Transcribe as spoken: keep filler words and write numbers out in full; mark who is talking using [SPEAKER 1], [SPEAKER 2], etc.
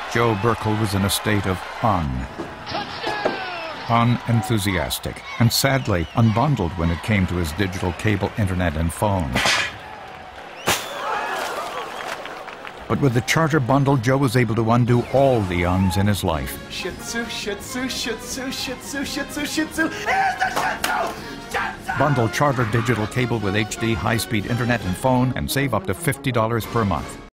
[SPEAKER 1] Joe Burkle was in a state of un. unenthusiastic, and sadly unbundled when it came to his digital cable, internet, and phone. But with the Charter bundle, Joe was able to undo all the uns in his life.
[SPEAKER 2] Shih Tzu, Shih Tzu, Shih Tzu, Shih Tzu, Shih Tzu, Shih Tzu. Here's the Shih Tzu! Shih Tzu!
[SPEAKER 1] Bundle Charter digital cable with H D, high-speed internet and phone, and save up to fifty dollars per month.